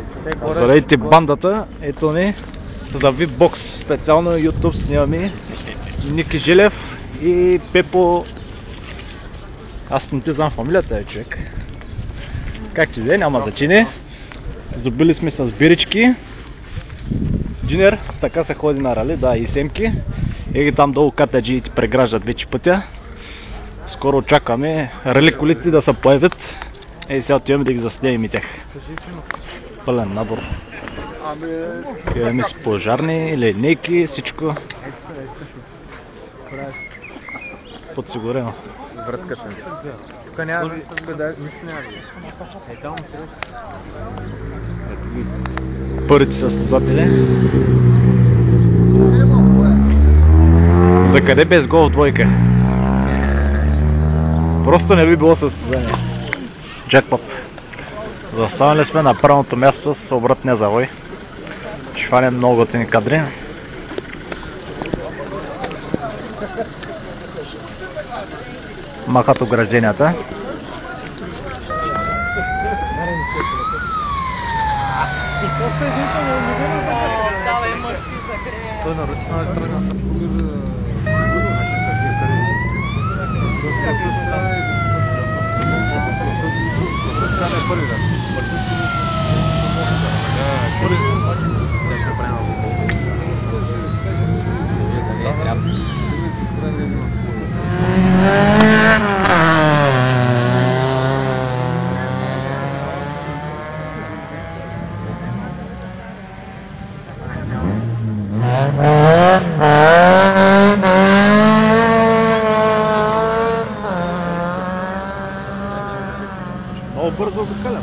Здравейте бандата, ето ни за VIPBOX, специално YouTube снимаме Ники Жилев и Пепо. Аз не ти знам фамилията е, човек. Как че де, няма значение. Забили сме с бирички. Джинер, така се ходи на рали, да, и семки. Еги там долу катаджиите преграждат вече пътя. Скоро очакваме рали колите да се появят. Ей, сега отиваме да ги заснемем и тях. Пълен набор. Имаме си пожарни, линейки, всичко. Подсигурено. Вратката. Тук няма нищо няма. Първите състезатели. За къде без гол в двойка? Просто не би било състезание. Джекпот. Заставали сме на правилното място с обратния завой. Ще фанем много готини кадри. Махат огражденията. Той наръчна е тръгната. Много бързо обикалям.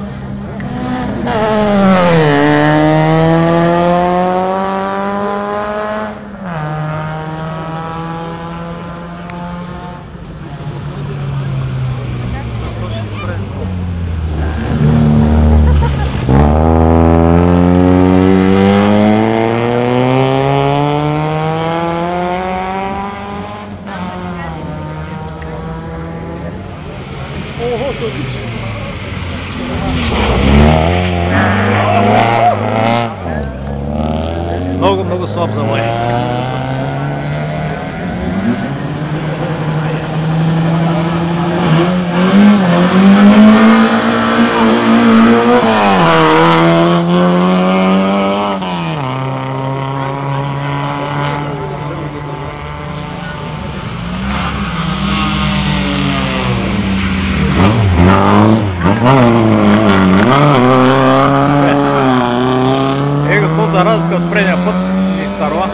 Ого, се отличи! Много слаб завой. Какво за разлика от предния път и старова?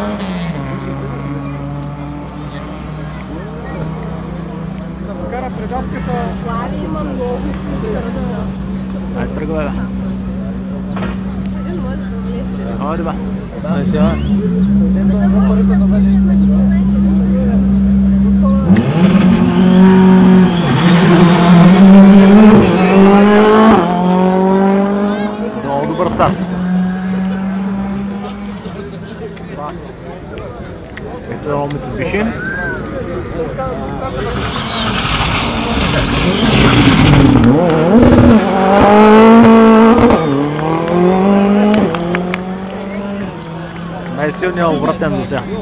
Да покара предавката. Слави има много. Айде тръгвай, да. Един може да влезе. Айде, ба. Айде сега. Много добър старт. Ето е Mitsubishi. Най-силният обратен до сега.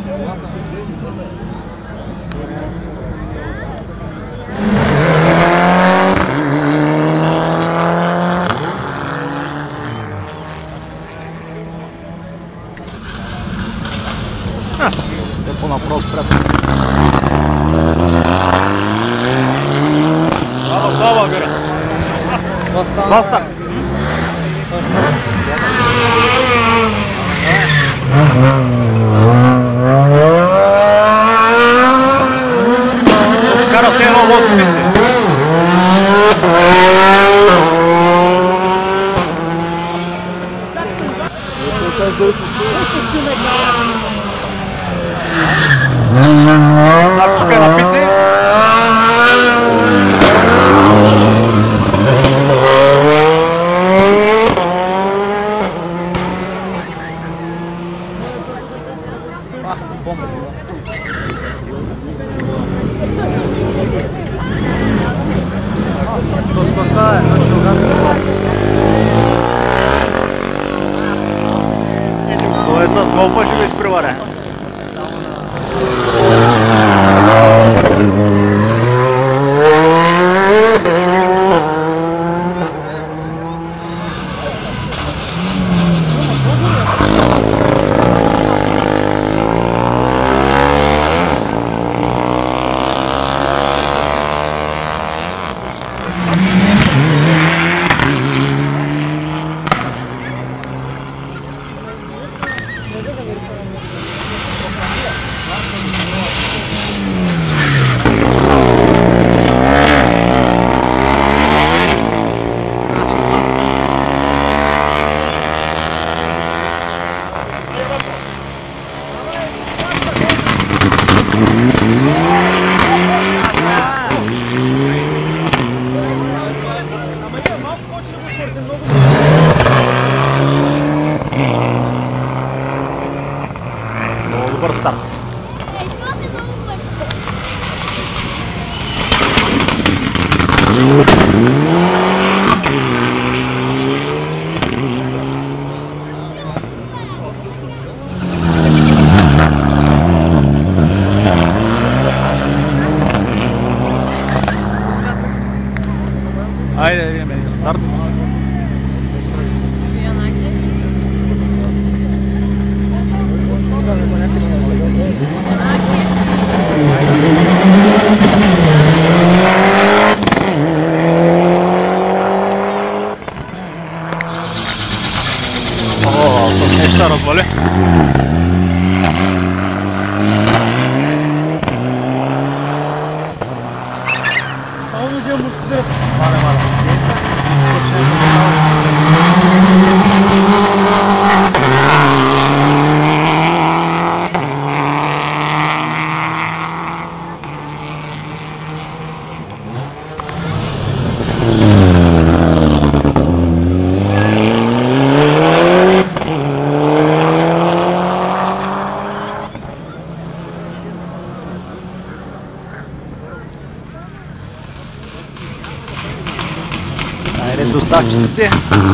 Те по-направо спрят. Слава, бира! Баста! Кара се едно лодко мисли. Напчука на пици. То спасае, но ще угаси. Колко ще го изпреваря? Много добър старт. Айде да видим един старт. О, то се ще развали. Айде доставчиците.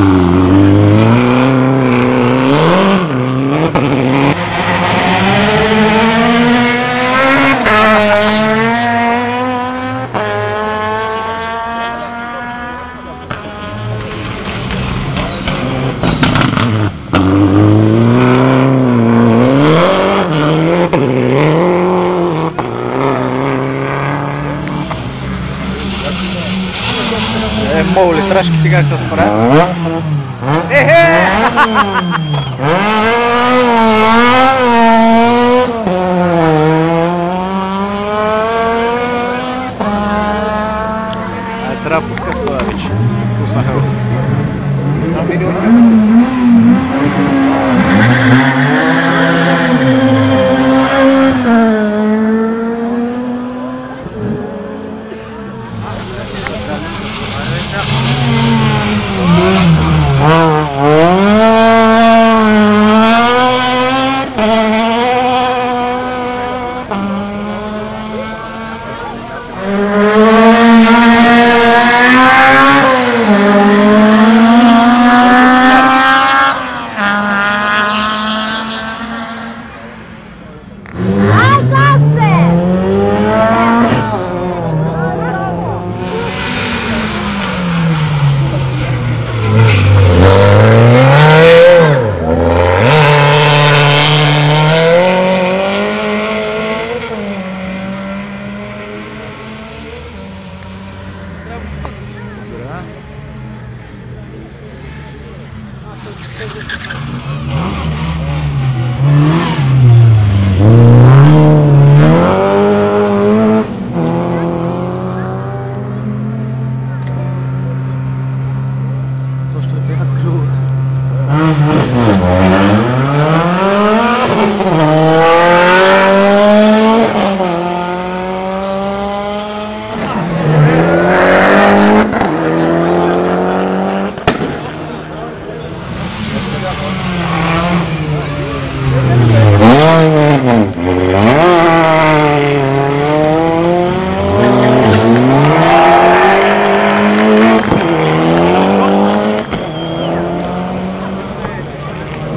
Мол литрашките как се справят? Трябва да пускаш това вече. Пуснаха го.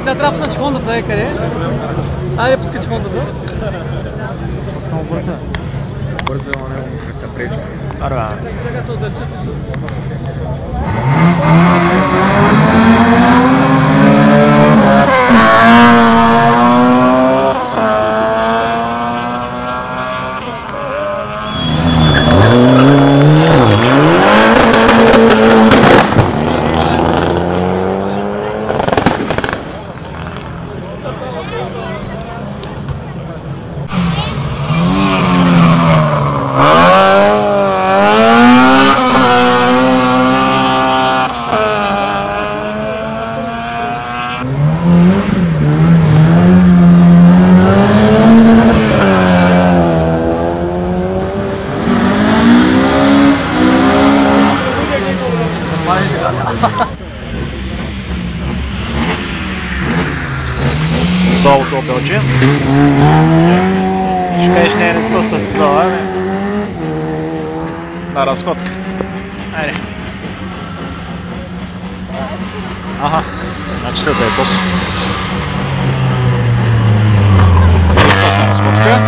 Сега трябва да пусна чехондата, къде? Айде, пускай чехондата. Много бързо. Бързо, но не му се пречи. Арба. Слабото опелче. Ще кажеш не са състезава на разходка. Айде. Аха, значи след да е после. Разходка.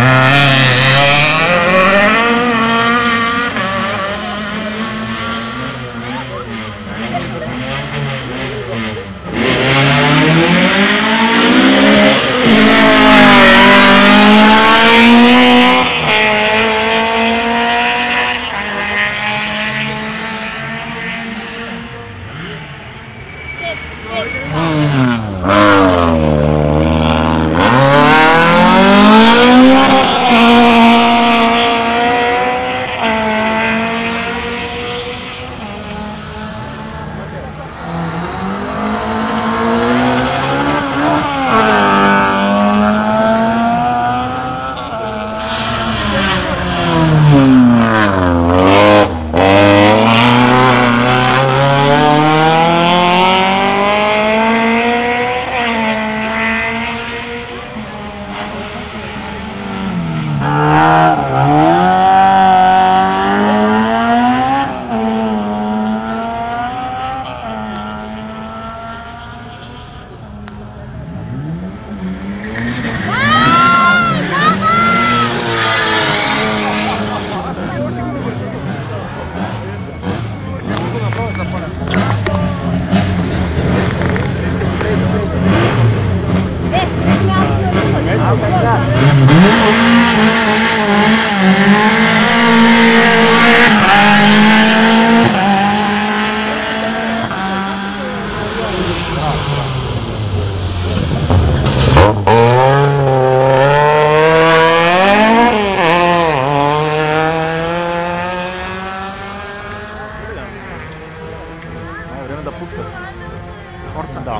Време да пускат. Орса? Да.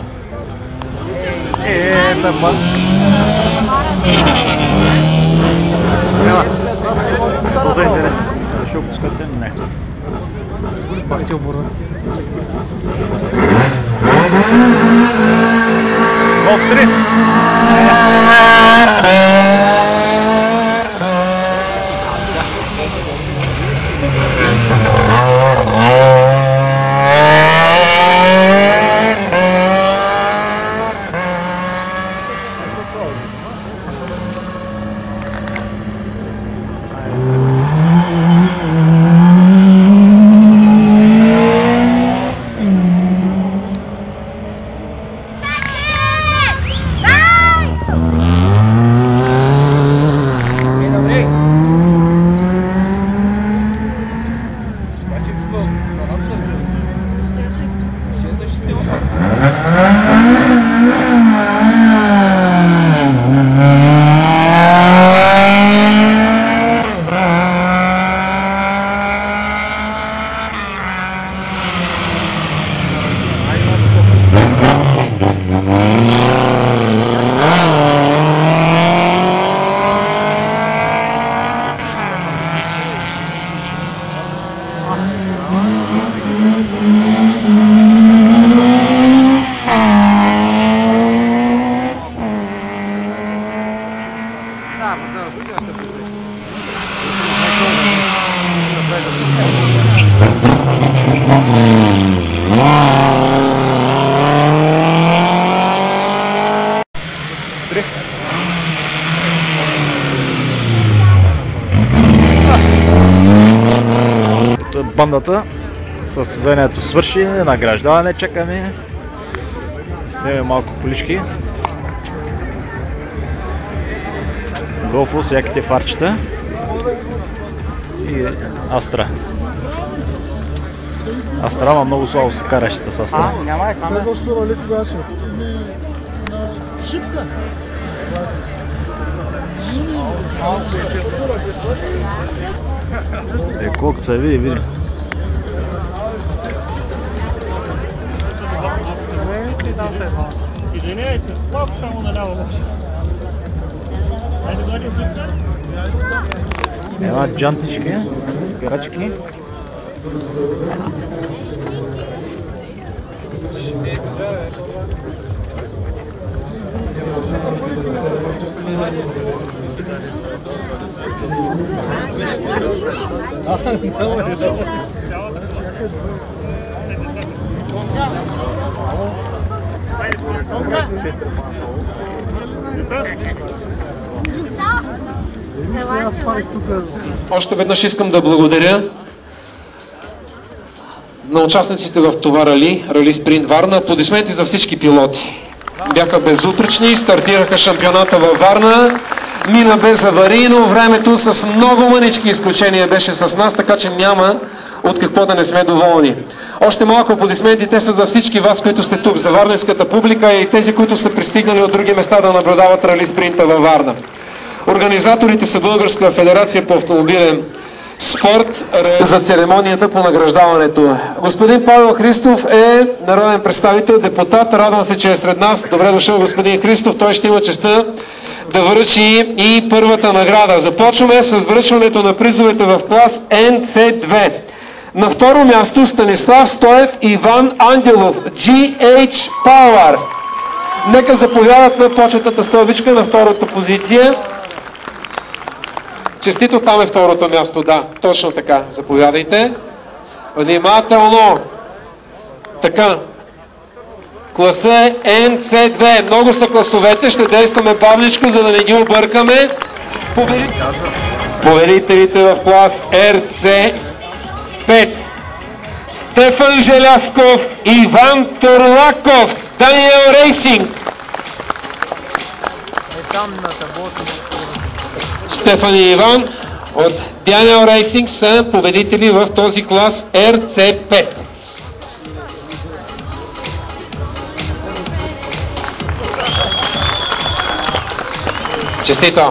Тъпът. Няма. Са интересен. Ще опускате? Не. Пак ти оборват. Оп, 3! Bye! бандата. Състезанието свърши, награждаване чакаме. Вземем малко колички. Голфо с яките фарчета. И Астра. Астра, ама много слабо се каращите с Астра. Няма е камера. Шипка. Колко се види. Извиняйте, малко само наляво. Хайде, горе, слепка. Ема джантички, спирачки. Още веднъж искам да благодаря на участниците в това рали Спринт Варна. Аплодисменти за всички пилоти. Бяха безупречни, стартираха шампионата във Варна, мина без аварийно, времето с много мънички изключения беше с нас, така че няма от какво да не сме доволни. Още малко аплодисменти, те са за всички вас, които сте тук, за варненската публика и тези, които са пристигнали от други места да наблюдават рали спринта във Варна. Организаторите са Българска федерация по автомобилен спорт за церемонията по награждаването. Господин Павел Христов е народен представител, депутат. Радвам се, че е сред нас. Добре дошъл, господин Христов. Той ще има честта да връчи и първата награда. Започваме с връчването на призовете в клас NC2. На второ място Станислав Стоев и Иван Ангелов, GH Power. Нека заповядат на почетната стълбичка на втората позиция. Честито, там е второто място, да, точно така, заповядайте. Внимателно. Така. Класа NC2. Много са класовете, ще действаме бавничко, за да не ги объркаме. Победителите в клас RC5. Стефан Желясков, Иван Торлаков, Даниел Рейсинг. Стефан и Иван от Daniel Racing са победители в този клас RC5. Честито!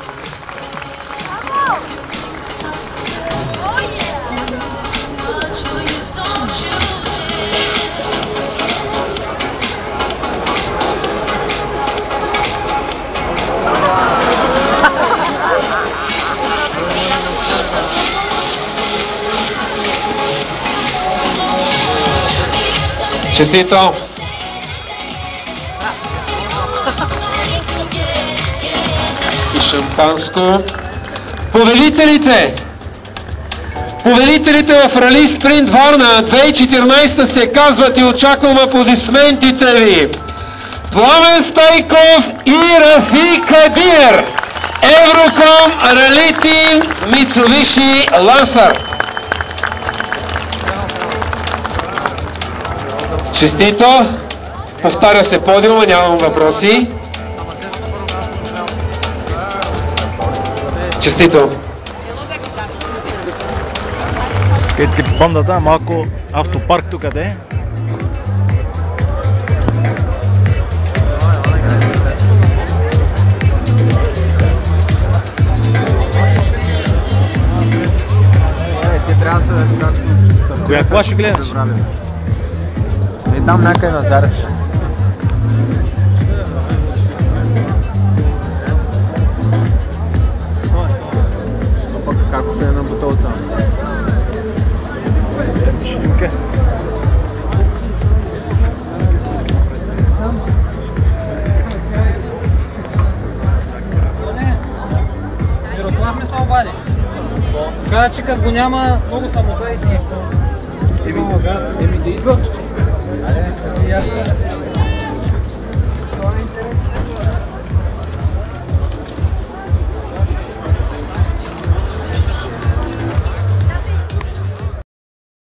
Честито! И шампанско. Победителите! Победителите в рали Спринт Варна 2014 се казват и очаквам аплодисментите ви. Пламен Стайков и Рафи Кадир. Евроком Рали Тим Мицубиши Лансър. Честито! Повтаря се подиума, нямам въпроси. Честито! Ето бандата, малко автопарк тук къде е. Коя кола ще гледаш? И там някъде на зареш. Пък како се е на бутълца? Шинка. Мирослав ми се обади. Каза, че като го няма, много самота и нищо. Еми да идва. Ясно.